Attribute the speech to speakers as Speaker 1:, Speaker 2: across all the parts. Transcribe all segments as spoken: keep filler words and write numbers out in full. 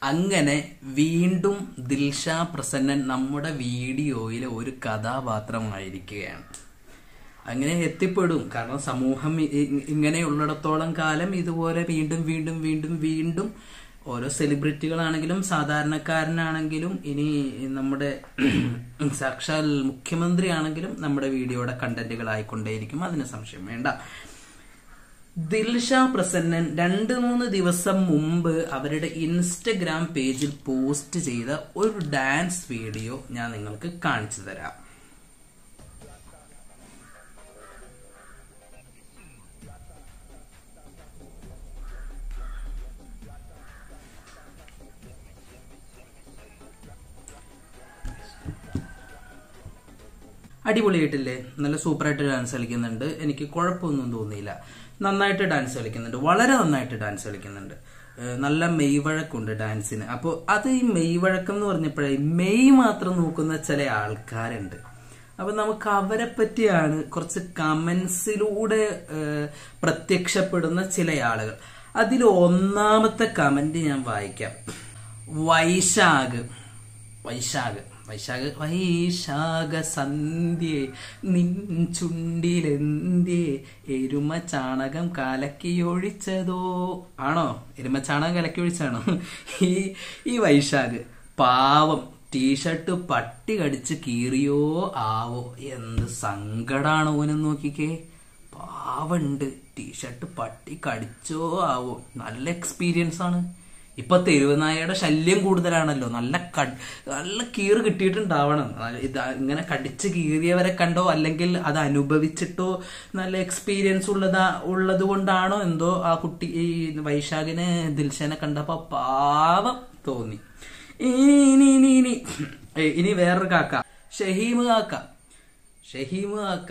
Speaker 1: അങ്ങനെ വീണ്ടും ദിൽഷ പ്രസന്നൻ നമ്മുടെ വീഡിയോയിൽ ഒരു കഥാപാത്രമായിരിക്കുകയാണ്. അങ്ങനെ എത്തിപ്പെടും. കാരണം സമൂഹം ഇങ്ങനെയുള്ളിടത്തോളം കാലം ഇതുപോലെ വീണ്ടും വീണ്ടും വീണ്ടും വീണ്ടും ഓരോ സെലിബ്രിറ്റികളാണെങ്കിലും സാധാരണക്കാരനാണെങ്കിലും ഇനി നമ്മുടെ സാക്ഷാൽ മുഖ്യമന്ത്രി ആണെങ്കിലും നമ്മുടെ വീഡിയോയുടെ കണ്ടന്റുകൾ ആയിക്കൊണ്ടേയിരിക്കും. അതിന് സംശയം വേണ്ട. ദിൽഷ പ്രസന്നൻ രണ്ട് മൂന്ന് ദിവസം മുമ്പ് അവരുടെ ഇൻസ്റ്റഗ്രാം പേജിൽ പോസ്റ്റ് ചെയ്ത ഒരു ഡാൻസ് വീഡിയോ ഞാൻ നിങ്ങൾക്ക് കാണിച്ചു തരാം. അടിപൊളിയായിട്ടില്ലേ? നല്ല സൂപ്പറായിട്ട് ഡാൻസ് കളിക്കുന്നുണ്ട്. എനിക്ക് കുഴപ്പമൊന്നും തോന്നിയില്ല. നന്നായിട്ട് ഡാൻസ് കളിക്കുന്നുണ്ട്, വളരെ നന്നായിട്ട് ഡാൻസ് കളിക്കുന്നുണ്ട്. നല്ല മെയ്വഴക്കുണ്ട് ഡാൻസിന്. അപ്പോൾ അത് ഈ മെയ്വഴക്കം എന്ന് പറഞ്ഞപ്പോഴേ മെയ് മാത്രം നോക്കുന്ന ചില ആൾക്കാരുണ്ട്. അപ്പൊ നമുക്ക് അവരെ പറ്റിയാണ് കുറച്ച് കമന്റ്സിലൂടെ പ്രത്യക്ഷപ്പെടുന്ന ചില ആളുകൾ. അതിൽ ഒന്നാമത്തെ കമന്റ് ഞാൻ വായിക്കാം. വൈശാഖ് വൈശാഖ് വൈശാഖ് വൈശാഖ സന്ധ്യേ നിൻ ചുണ്ടിലെന്തേ എരുമ ചാണകം കലക്കിയൊഴിച്ചതോ. ആണോ? എരുമ ചാണകം കലക്കി ഒഴിച്ചാണോ ഈ ഈ വൈശാഖ്? പാവം, ടീഷർട്ട് പട്ടി കടിച്ച് കീറിയോ ആവോ. എന്ത് സങ്കടാണ് ഓനെന്ന് നോക്കിക്കേ. പാവുണ്ട്, ടീഷർട്ട് പട്ടി കടിച്ചോ ആവോ. നല്ല എക്സ്പീരിയൻസ് ആണ്. ഇപ്പൊ തെരുവുനായയുടെ ശല്യം കൂടുതലാണല്ലോ. നല്ല നല്ല കീറ് കിട്ടിയിട്ടുണ്ടാവണം. ഇത് ഇങ്ങനെ കടിച്ച് കീറിയവരെ കണ്ടോ അല്ലെങ്കിൽ അത് അനുഭവിച്ചിട്ടോ നല്ല എക്സ്പീരിയൻസ് ഉള്ളതാ ഉള്ളത് കൊണ്ടാണോ എന്തോ ആ കുട്ടി ഈ വൈശാഖിന് ദിൽഷനെ കണ്ടപ്പോ പാവം തോന്നി. ഇനി ഇനി ഇനി ഇനി വേറൊരു കാക്ക, ഷഹീം കാക്ക. ഷഹീം കാക്ക,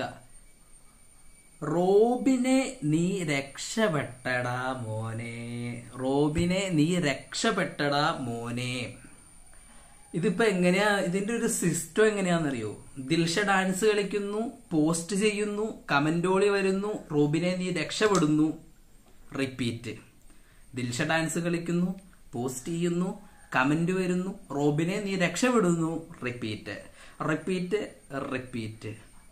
Speaker 1: റോബിനെ നീ രക്ഷപ്പെട്ടടാ മോനെ, റോബിനെ നീ രക്ഷപ്പെട്ടടാ മോനെ. ഇതിപ്പോ എങ്ങനെയാ, ഇതിന്റെ ഒരു സിസ്റ്റം എങ്ങനെയാണെന്നറിയോ? ദിൽഷ ഡാൻസ് കളിക്കുന്നു, പോസ്റ്റ് ചെയ്യുന്നു, കമന്റോളി വരുന്നു, റോബിനെ നീ രക്ഷപ്പെടുന്നു, റിപ്പീറ്റ്. ദിൽഷ ഡാൻസ് കളിക്കുന്നു, പോസ്റ്റ് ചെയ്യുന്നു, കമന്റ് വരുന്നു, റോബിനെ നീ രക്ഷപ്പെടുന്നു, റിപ്പീറ്റ് റിപ്പീറ്റ് റിപ്പീറ്റ്.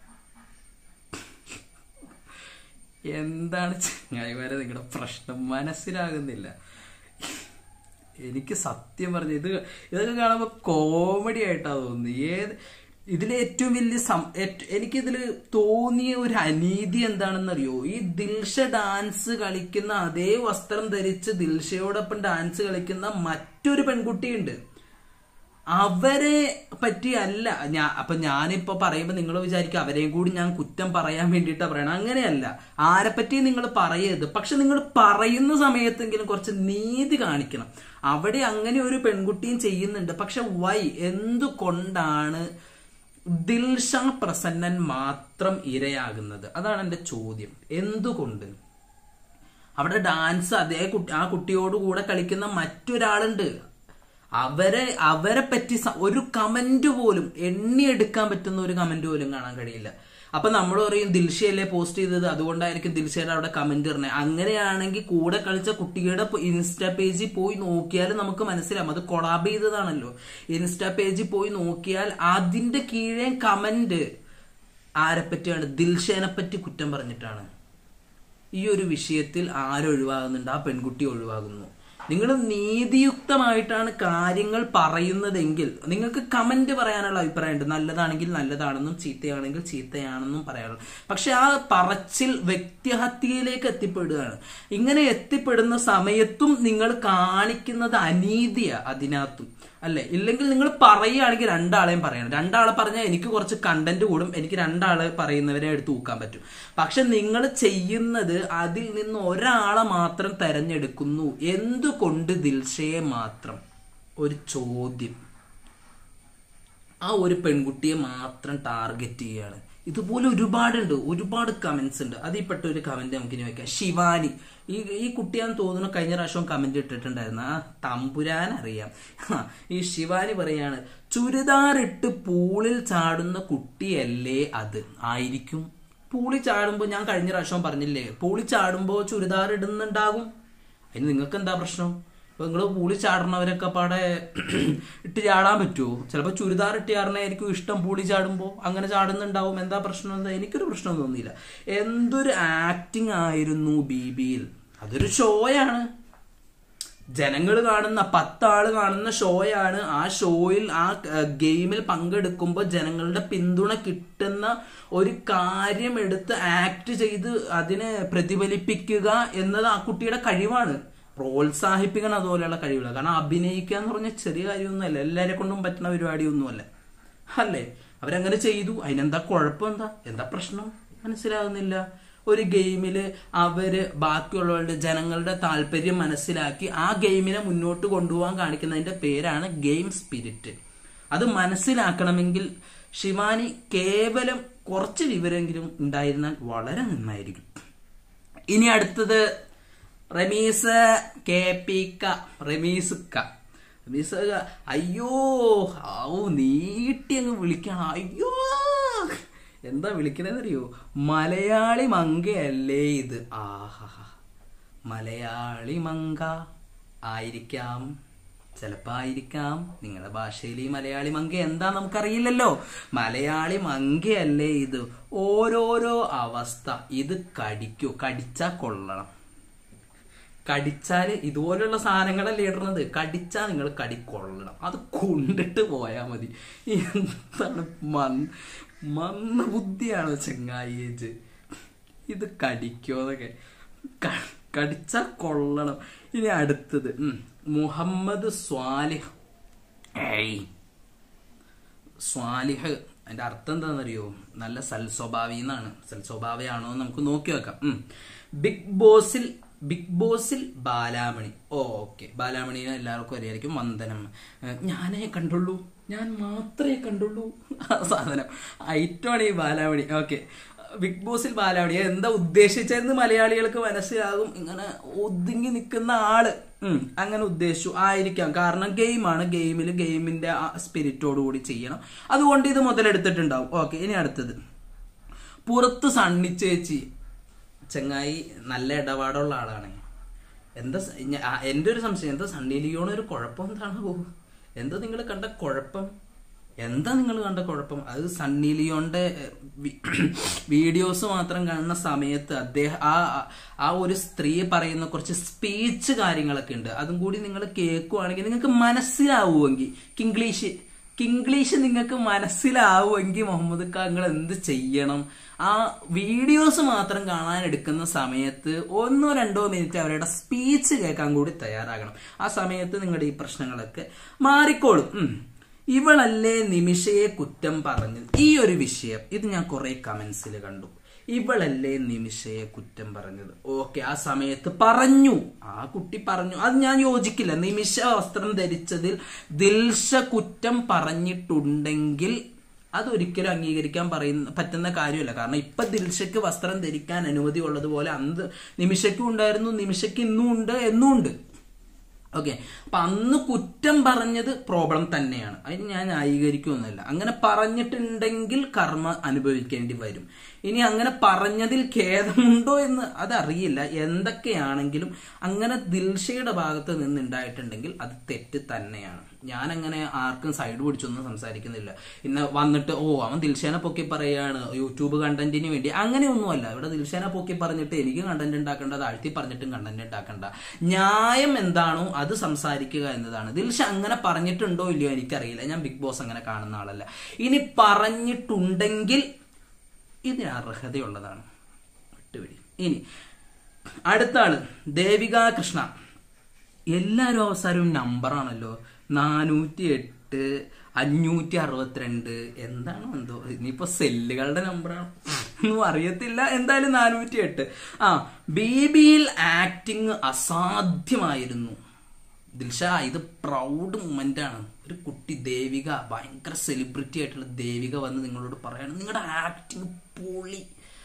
Speaker 1: എന്താണ് ചങ്ങായിമാരെ നിങ്ങളുടെ പ്രശ്നം? മനസ്സിലാകുന്നില്ല. എനിക്ക് സത്യം പറഞ്ഞ ഇത് ഇതൊക്കെ കാണുമ്പോ കോമഡി ആയിട്ടാ തോന്നുന്നത്. ഏത് ഇതിലെ ഏറ്റവും വലിയ എനിക്കിതിൽ തോന്നിയ ഒരു അനീതി എന്താണെന്നറിയോ? ഈ ദിൽഷ ഡാൻസ് കളിക്കുന്ന അതേ വസ്ത്രം ധരിച്ച് ദിൽഷയോടൊപ്പം ഡാൻസ് കളിക്കുന്ന മറ്റൊരു പെൺകുട്ടിയുണ്ട്. അവരെ പറ്റി അല്ല ഞാൻ. അപ്പൊ ഞാനിപ്പോ പറയുമ്പോ നിങ്ങൾ വിചാരിക്കും അവരെയും കൂടി ഞാൻ കുറ്റം പറയാൻ വേണ്ടിയിട്ടാ പറയണം. അങ്ങനെയല്ല. ആരെ പറ്റി നിങ്ങൾ പറയരുത്. പക്ഷെ നിങ്ങൾ പറയുന്ന സമയത്തെങ്കിലും കുറച്ച് നീതി കാണിക്കണം. അവിടെ അങ്ങനെ ഒരു പെൺകുട്ടിയും ചെയ്യുന്നുണ്ട്. പക്ഷെ വൈ, എന്തുകൊണ്ടാണ് ദിൽഷ പ്രസന്നൻ മാത്രം ഇരയാകുന്നത്? അതാണ് എന്റെ ചോദ്യം. എന്തുകൊണ്ട്? അവിടെ ഡാൻസ് അതേ കുട്ടി ആ കുട്ടിയോട് കൂടെ കളിക്കുന്ന മറ്റൊരാളുണ്ട്. അവരെ അവരെ പറ്റി ഒരു കമന്റ് പോലും, എണ്ണിയെടുക്കാൻ പറ്റുന്ന ഒരു കമന്റ് പോലും കാണാൻ കഴിയില്ല. അപ്പൊ നമ്മൾ പറയും ദിൽഷയല്ലേ പോസ്റ്റ് ചെയ്തത്, അതുകൊണ്ടായിരിക്കും ദിൽഷയുടെ അവിടെ കമന്റ് ഇടുന്നത്. അങ്ങനെയാണെങ്കിൽ കൂടെ കളിച്ച കുട്ടിയുടെ ഇൻസ്റ്റാ പേജിൽ പോയി നോക്കിയാൽ നമുക്ക് മനസ്സിലാവും അത് കൊളാബ് ചെയ്തതാണല്ലോ. ഇൻസ്റ്റാ പേജിൽ പോയി നോക്കിയാൽ അതിന്റെ കീഴേ കമന്റ് ആരെ പറ്റിയാണ്? ദിൽഷേനെ പറ്റി കുറ്റം പറഞ്ഞിട്ടാണ്. ഈ ഒരു വിഷയത്തിൽ ആരൊഴിവാകുന്നുണ്ട്? ആ പെൺകുട്ടി ഒഴിവാകുന്നു. നിങ്ങൾ നീതിയുക്തമായിട്ടാണ് കാര്യങ്ങൾ പറയുന്നതെങ്കിൽ നിങ്ങൾക്ക് കമന്റ് പറയാനുള്ള അഭിപ്രായമുണ്ട്. നല്ലതാണെങ്കിൽ നല്ലതാണെന്നും ചീത്തയാണെങ്കിൽ ചീത്തയാണെന്നും പറയാനുള്ളൂ. പക്ഷെ ആ പറച്ചിൽ വ്യക്തിഹത്യയിലേക്ക് എത്തിപ്പെടുകയാണ്. ഇങ്ങനെ എത്തിപ്പെടുന്ന സമയത്തും നിങ്ങൾ കാണിക്കുന്നത് അനീതിയാ അതിനകത്തും, അല്ലെ? ഇല്ലെങ്കിൽ നിങ്ങൾ പറയുകയാണെങ്കിൽ രണ്ടാളെയും പറയണം. രണ്ടാളെ പറഞ്ഞാൽ എനിക്ക് കുറച്ച് കണ്ടന്റ് കൂടും, എനിക്ക് രണ്ടാളെ പറയുന്നവരെ എടുത്ത് തൂക്കാൻ പറ്റും. പക്ഷെ നിങ്ങൾ ചെയ്യുന്നത് അതിൽ നിന്ന് ഒരാളെ മാത്രം തെരഞ്ഞെടുക്കുന്നു. എന്തുകൊണ്ട് ദിൽഷയെ മാത്രം? ഒരു ചോദ്യം. ആ ഒരു പെൺകുട്ടിയെ മാത്രം ടാർഗറ്റ് ചെയ്യുകയാണ്. ഇതുപോലെ ഒരുപാടുണ്ട്, ഒരുപാട് കമന്റ്സ് ഉണ്ട്. അതിൽപ്പെട്ട ഒരു കമന്റ് നമുക്ക് ഇനി വെക്കാം. ശിവാനി, ഈ ഈ കുട്ടിയാന്ന് തോന്നുന്നു കഴിഞ്ഞ പ്രാവശ്യം കമന്റ് ഇട്ടിട്ടുണ്ടായിരുന്നു. ആ തമ്പുരാൻ അറിയാം. ഈ ശിവാനി പറയാണ്, ചുരിദാറിട്ട് പൂളിൽ ചാടുന്ന കുട്ടിയല്ലേ അത്? ആയിരിക്കും. പൂളി ചാടുമ്പോ ഞാൻ കഴിഞ്ഞ പ്രാവശ്യം പറഞ്ഞില്ലേ, പൂളി ചാടുമ്പോ ചുരിദാർ ഇടുന്നുണ്ടാകും. അതിന് നിങ്ങൾക്ക് എന്താ പ്രശ്നം? അപ്പൊ നിങ്ങള് പൂളി ചാടുന്നവരൊക്കെ പാടെ ഇട്ട് ചാടാൻ പറ്റുമോ? ചിലപ്പോ ചുരിദാർ ഇട്ട് ചാടണായിരിക്കും ഇഷ്ടം പൂളി ചാടുമ്പോ, അങ്ങനെ ചാടുന്നുണ്ടാവും. എന്താ പ്രശ്നം? എന്താ? എനിക്കൊരു പ്രശ്നം തോന്നിയില്ല. എന്തൊരു ആക്ടിങ് ആയിരുന്നു ബീബിയിൽ. അതൊരു ഷോയാണ്, ജനങ്ങൾ കാണുന്ന പത്താള് കാണുന്ന ഷോയാണ്. ആ ഷോയിൽ ആ ഗെയിമിൽ പങ്കെടുക്കുമ്പോൾ ജനങ്ങളുടെ പിന്തുണ കിട്ടുന്ന ഒരു കാര്യം എടുത്ത് ആക്ട് ചെയ്ത് അതിനെ പ്രതിഫലിപ്പിക്കുക എന്നത് ആ കുട്ടിയുടെ കഴിവാണ്. പ്രോത്സാഹിപ്പിക്കണം അതുപോലെയുള്ള കഴിവുകൾ. കാരണം അഭിനയിക്കുക എന്ന് പറഞ്ഞാൽ ചെറിയ കാര്യമൊന്നുമല്ല, എല്ലാരെ കൊണ്ടും പറ്റുന്ന പരിപാടിയൊന്നുമല്ല അല്ലേ. അവരങ്ങനെ ചെയ്തു, അതിനെന്താ കുഴപ്പം? എന്താ എന്താ പ്രശ്നം? മനസ്സിലാകുന്നില്ല. ഒരു ഗെയിമില് അവര് ബാക്കിയുള്ളവരുടെ ജനങ്ങളുടെ താല്പര്യം മനസ്സിലാക്കി ആ ഗെയിമിനെ മുന്നോട്ട് കൊണ്ടുപോകാൻ കാണിക്കുന്നതിന്റെ പേരാണ് ഗെയിം സ്പിരിറ്റ്. അത് മനസ്സിലാക്കണമെങ്കിൽ ശിവാനി കേവലം കുറച്ച് വിവരമെങ്കിലും ഉണ്ടായിരുന്നാൽ വളരെ നന്നായിരിക്കും. ഇനി അടുത്തത് റമീസ് കെ പി ക റമീസ് ക റമീസ് അയ്യോ ഔ നീട്ടി അങ്ങ് വിളിക്കണം. അയ്യോ എന്താ വിളിക്കണെന്നറിയോ? മലയാളി മങ്കയല്ലേ ഇത്? ആഹാ, മലയാളി മങ്ക ആയിരിക്കാം, ചിലപ്പോ ആയിരിക്കാം. നിങ്ങളുടെ ഭാഷയിൽ ഈ മലയാളി മങ്ക എന്താ നമുക്കറിയില്ലല്ലോ. മലയാളി മങ്കയല്ലേ ഇത്? ഓരോരോ അവസ്ഥ. ഇത് കടിക്കോ? കടിച്ചാ കൊള്ളണം. കടിച്ചാല് ഇതുപോലുള്ള സാധനങ്ങളല്ലേ ഇടുന്നത്. കടിച്ചാ നിങ്ങൾ കടി കൊള്ളണം. അത് കൊണ്ടിട്ട് പോയാ മതി. എന്താണ് മന്ദ മന്ദ ബുദ്ധിയാണോ ചെങ്ങായിയേജ്? ഇത് കടിക്കോന്നൊക്കെ. കടിച്ചാ കൊള്ളണം. ഇനി അടുത്തത് മുഹമ്മദ് സ്വാലിഹ്. ഏയ് സ്വാലിഹ് അതിന്റെ അർത്ഥം എന്താണെന്നറിയോ? നല്ല സൽസ്വഭാവി എന്നാണ്. സൽസ്വഭാവയാണോ നമുക്ക് നോക്കി വെക്കാം. ബിഗ് ബോസിൽ ബിഗ് ബോസിൽ ബാലാമണി. ഓ ഓക്കെ, ബാലാമണിനെ എല്ലാവർക്കും അറിയായിരിക്കും. വന്ദനം. ഞാനേ കണ്ടുള്ളൂ, ഞാൻ മാത്രമേ കണ്ടുള്ളൂ ആ സാധനം. ഐറ്റമാണ് ഈ ബാലാമണി. ഓക്കെ, ബിഗ് ബോസിൽ ബാലാമണി എന്താ ഉദ്ദേശിച്ചതെന്ന് മലയാളികൾക്ക് മനസ്സിലാകും. ഇങ്ങനെ ഒതുങ്ങി നിൽക്കുന്ന ആള് അങ്ങനെ ഉദ്ദേശിച്ചു ആയിരിക്കാം. കാരണം ഗെയിമാണ്, ഗെയിമിൽ ഗെയിമിന്റെ സ്പിരിറ്റോട് കൂടി ചെയ്യണം, അതുകൊണ്ട് ഇത് മുതലെടുത്തിട്ടുണ്ടാവും. ഓക്കെ, ഇനി അടുത്തത് പുറത്ത് സണ്ണിച്ചേച്ചി. ചെങ്ങായി നല്ല ഇടപാടുള്ള ആളാണ്. എന്താ എന്റെ ഒരു സംശയം, എന്താ സണ്ണി ലിയോൺ ഒരു കുഴപ്പം എന്താണോ? എന്താ നിങ്ങൾ കണ്ട കുഴപ്പം? എന്താ നിങ്ങൾ കണ്ട കുഴപ്പം? അത് സണ്ണി ലിയോന്റെ വീഡിയോസ് മാത്രം കാണുന്ന സമയത്ത് അദ്ദേഹം ആ ആ ഒരു സ്ത്രീ പറയുന്ന കുറച്ച് സ്പീച്ച് കാര്യങ്ങളൊക്കെ ഉണ്ട്. അതും കൂടി നിങ്ങൾ കേൾക്കുവാണെങ്കിൽ നിങ്ങൾക്ക് മനസ്സിലാവുമെങ്കിൽ, കിംഗ്ലീഷ് കിംഗ്ലീഷ് നിങ്ങൾക്ക് മനസ്സിലാവുമെങ്കിൽ മുഹമ്മദ് ഖാൻ നിങ്ങൾ എന്ത് ചെയ്യണം? ആ വീഡിയോസ് മാത്രം കാണാൻ എടുക്കുന്ന സമയത്ത് ഒന്നോ രണ്ടോ മിനിറ്റ് അവരുടെ സ്പീച്ച് കേൾക്കാൻ കൂടി തയ്യാറാകണം. ആ സമയത്ത് നിങ്ങളുടെ ഈ പ്രശ്നങ്ങളൊക്കെ മാറിക്കോളും. ഇവളല്ലേ നിമിഷയെ കുറ്റം പറഞ്ഞത്? ഈ ഒരു വിഷയം ഇത് ഞാൻ കുറെ കമന്റ്സിൽ കണ്ടു. ഇവളല്ലേ നിമിഷയെ കുറ്റം പറഞ്ഞത്? ഓക്കെ, ആ സമയത്ത് പറഞ്ഞു, ആ കുട്ടി പറഞ്ഞു, അത് ഞാൻ യോജിക്കില്ല. നിമിഷ വസ്ത്രം ധരിച്ചതിൽ ദിൽഷ കുറ്റം പറഞ്ഞിട്ടുണ്ടെങ്കിൽ അതൊരിക്കലും അംഗീകരിക്കാൻ പറയുന്ന പറ്റുന്ന കാര്യമല്ല. കാരണം ഇപ്പൊ ദിൽഷയ്ക്ക് വസ്ത്രം ധരിക്കാൻ അനുമതി ഉള്ളതുപോലെ അന്ന് നിമിഷയ്ക്കും ഉണ്ടായിരുന്നു, നിമിഷയ്ക്ക് ഇന്നും ഉണ്ട്, എന്നും ഉണ്ട്. ഓക്കെ, അപ്പൊ അന്ന് കുറ്റം പറഞ്ഞത് പ്രോബ്ലം തന്നെയാണ്, അതിന് ഞാൻ ന്യായീകരിക്കുമൊന്നുമില്ല. അങ്ങനെ പറഞ്ഞിട്ടുണ്ടെങ്കിൽ കർമ്മ അനുഭവിക്കേണ്ടി വരും. ഇനി അങ്ങനെ പറഞ്ഞതിൽ ഖേദമുണ്ടോ എന്ന് അതറിയില്ല. എന്തൊക്കെയാണെങ്കിലും അങ്ങനെ ദിൽഷയുടെ ഭാഗത്ത് നിന്നുണ്ടായിട്ടുണ്ടെങ്കിൽ അത് തെറ്റ് തന്നെയാണ്. ഞാൻ അങ്ങനെ ആർക്കും സൈഡ് പിടിച്ചൊന്നും സംസാരിക്കുന്നില്ല. ഇന്ന് വന്നിട്ട് ഓ അവൻ ദിൽഷേനെ പൊക്കി പറയാണ് യൂട്യൂബ് കണ്ടന്റിന് വേണ്ടി, അങ്ങനെയൊന്നുമല്ല. ഇവിടെ ദിൽഷേനെ പൊക്കി പറഞ്ഞിട്ട് എനിക്ക് കണ്ടന്റ് ഉണ്ടാക്കേണ്ട, താഴ്ത്തി പറഞ്ഞിട്ടും കണ്ടന്റ് ഉണ്ടാക്കണ്ട. ന്യായം എന്താണോ അത് സംസാരിക്കുക എന്നതാണ്. ദിൽഷ അങ്ങനെ പറഞ്ഞിട്ടുണ്ടോ ഇല്ലയോ എനിക്കറിയില്ല, ഞാൻ ബിഗ് ബോസ് അങ്ങനെ കാണുന്ന ആളല്ല. ഇനി പറഞ്ഞിട്ടുണ്ടെങ്കിൽ ഇതിന് അർഹതയുള്ളതാണ്, വിട്ടുപിടി. ഇനി അടുത്ത ആള് ദേവിക കൃഷ്ണ. എല്ലാരും അവസാനവും നമ്പറാണല്ലോ, നാനൂറ്റി എട്ട് അഞ്ഞൂറ്റി അറുപത്തിരണ്ട് എന്താണോ എന്തോ, ഇനിയിപ്പോ സെല്ലുകളുടെ നമ്പറാണ് ഒന്നും അറിയത്തില്ല. എന്തായാലും നാനൂറ്റി എട്ട്. ആ ബേബിയിൽ ആക്ടിങ് അസാധ്യമായിരുന്നു. ദിൽഷ, ഇത് പ്രൗഡ് മൊമെന്റ് ആണ്. ഒരു കുട്ടി ദേവിക, ഭയങ്കര സെലിബ്രിറ്റി ആയിട്ടുള്ള ദേവിക വന്ന് നിങ്ങളോട് പറയണം നിങ്ങളുടെ ആക്ടിങ് പൊളി,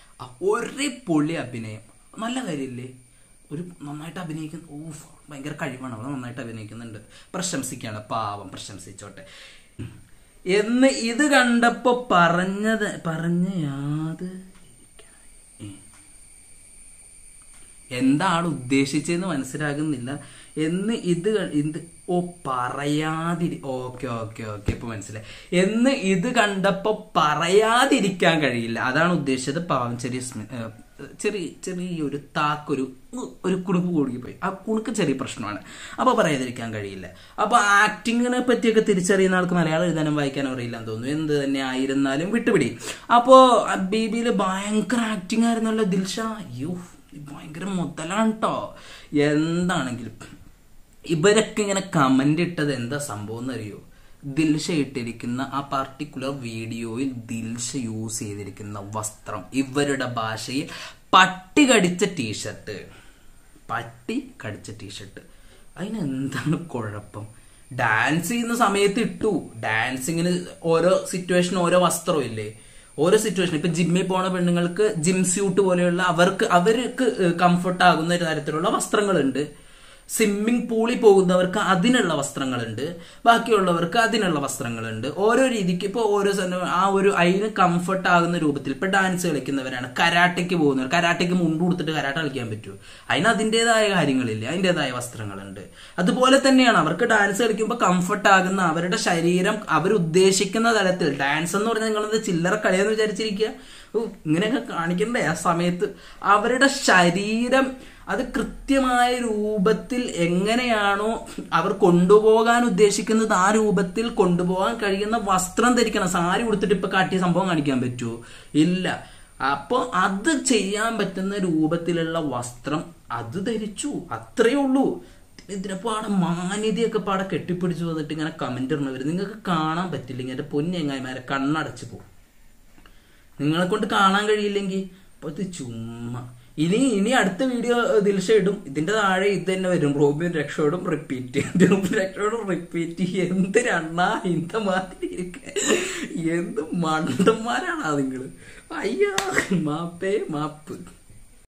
Speaker 1: ഒരേ പൊളി അഭിനയം. നല്ല കാര്യമില്ലേ? ഒരു നന്നായിട്ട് അഭിനയിക്കുന്ന, ഓ ഭയങ്കര കഴിവാണ്, അവൾ നന്നായിട്ട് അഭിനയിക്കുന്നുണ്ട്, പ്രശംസിക്കാണ്, പാവം പ്രശംസിച്ചോട്ടെ എന്ന് ഇത് കണ്ടപ്പോ പറഞ്ഞത് പറഞ്ഞ യാത് എന്താണ് ഉദ്ദേശിച്ചതെന്ന് മനസ്സിലാകുന്നില്ല. എന്ന് ഇത് ഇത് ഓ പറയാതിരി ഓക്കെ ഓക്കെ ഓക്കെ ഇപ്പൊ മനസ്സിലായി. എന്ന് ഇത് കണ്ടപ്പോ പറയാതിരിക്കാൻ കഴിയില്ല, അതാണ് ഉദ്ദേശിച്ചത്. പാവം ചെറിയ ചെറിയ ചെറിയൊരു താക്കൊരു ഒരു കുണുക്ക് കുടുങ്ങിപ്പോയി. ആ കുണുക്ക് ചെറിയ പ്രശ്നമാണ്, അപ്പൊ പറയാതിരിക്കാൻ കഴിയില്ല. അപ്പൊ ആക്ടിങ്ങിനെ പറ്റിയൊക്കെ തിരിച്ചറിയുന്ന ആൾക്ക് മലയാളം എഴുതാനും വായിക്കാനും അറിയില്ലെന്ന് തോന്നുന്നു. എന്ത് തന്നെ ആയിരുന്നാലും വിട്ടുപിടി. അപ്പോ ബേബിയില് ഭയങ്കര ആക്ടിങ് ആയിരുന്നല്ലോ ദിൽഷ. അയ്യോ ഭയങ്കര മുതലാണ് കേട്ടോ. എന്താണെങ്കിലും ഇവരൊക്കെ ഇങ്ങനെ കമന്റ് ഇട്ടത് എന്താ സംഭവം എന്നറിയോ? ദിൽഷ ഇട്ടിരിക്കുന്ന ആ പർട്ടിക്കുലർ വീഡിയോയിൽ ദിൽഷ യൂസ് ചെയ്തിരിക്കുന്ന വസ്ത്രം, ഇവരുടെ ഭാഷയിൽ പട്ടി കടിച്ച ടീഷർട്ട്, പട്ടി കടിച്ച ടീഷർട്ട്. അതിനെന്താണ് കുഴപ്പം? ഡാൻസ് ചെയ്യുന്ന സമയത്ത് ഇട്ടു. ഡാൻസിങ്ങിന് ഓരോ സിറ്റുവേഷൻ ഓരോ വസ്ത്രം ഇല്ലേ, ഓരോ സിറ്റുവേഷൻ. ഇപ്പൊ ജിമ്മിൽ പോണ പെണ്ണുങ്ങൾക്ക് ജിം സ്യൂട്ട് പോലെയുള്ള അവർക്ക് അവർക്ക് കംഫർട്ട് ആകുന്ന തരത്തിലുള്ള വസ്ത്രങ്ങളുണ്ട്. സ്വിമ്മിംഗ് പൂളിൽ പോകുന്നവർക്ക് അതിനുള്ള വസ്ത്രങ്ങളുണ്ട്, ബാക്കിയുള്ളവർക്ക് അതിനുള്ള വസ്ത്രങ്ങളുണ്ട്. ഓരോ രീതിക്ക് ഇപ്പോൾ ഓരോ ആ ഒരു അതിന് കംഫർട്ട് ആകുന്ന രൂപത്തിൽ. ഇപ്പൊ ഡാൻസ് കളിക്കുന്നവരാണ്, കരാട്ടയ്ക്ക് പോകുന്നവർ, കരാട്ടയ്ക്ക് മുണ്ട് കൊടുത്തിട്ട് കരാട്ട കളിക്കാൻ പറ്റുമോ? അതിന് അതിൻ്റെതായ കാര്യങ്ങളില്ലേ, അതിൻ്റെതായ വസ്ത്രങ്ങളുണ്ട്. അതുപോലെ തന്നെയാണ് അവർക്ക് ഡാൻസ് കളിക്കുമ്പോൾ കംഫർട്ട് ആകുന്ന അവരുടെ ശരീരം അവരുദ്ദേശിക്കുന്ന തലത്തിൽ. ഡാൻസ് എന്ന് പറഞ്ഞാൽ നിങ്ങളത് ചില്ലറ കളിയെന്ന് വിചാരിച്ചിരിക്കുക. ഇങ്ങനെയൊക്കെ കാണിക്കണ്ടേ ആ സമയത്ത്? അവരുടെ ശരീരം അത് കൃത്യമായ രൂപത്തിൽ എങ്ങനെയാണോ അവർ കൊണ്ടുപോകാൻ ഉദ്ദേശിക്കുന്നത് ആ രൂപത്തിൽ കൊണ്ടുപോകാൻ കഴിയുന്ന വസ്ത്രം ധരിക്കണം. സാരി ഉടുത്തിട്ട് ഇപ്പൊ കാട്ടിയ സംഭവം കാണിക്കാൻ പറ്റുമോ? ഇല്ല. അപ്പൊ അത് ചെയ്യാൻ പറ്റുന്ന രൂപത്തിലുള്ള വസ്ത്രം അത് ധരിച്ചു, അത്രയേ ഉള്ളൂ. ഇതിനെ പാടെ മാന്യതയൊക്കെ പാടെ കെട്ടിപ്പിടിച്ചു വന്നിട്ട് ഇങ്ങനെ കമന്റ് ഇടുന്നവർ നിങ്ങൾക്ക് കാണാൻ പറ്റില്ലെങ്കിൽ എന്റെ പൊന്നെങ്ങായിമാരെ കണ്ണടച്ചു പോകും. നിങ്ങളെ കൊണ്ട് കാണാൻ കഴിയില്ലെങ്കിൽ അപ്പൊ ഇത് ചുമ്മാ. ഇനി ഇനി അടുത്ത വീഡിയോ ദിൽഷ ഇടും, ഇതിന്റെ താഴെ ഇത് തന്നെ വരും, റോബിൻ രക്ഷോടും റിപ്പീറ്റ്, റോബിൻ രക്ഷോടും റിപ്പീറ്റ്. എന്തിനാ ഇന്ത മാതിരി ഇരിക്ക, എന്ത് മണ്ടന്മാരാണാ നിങ്ങള്? അയ്യോ മാപ്പേ മാപ്പ്.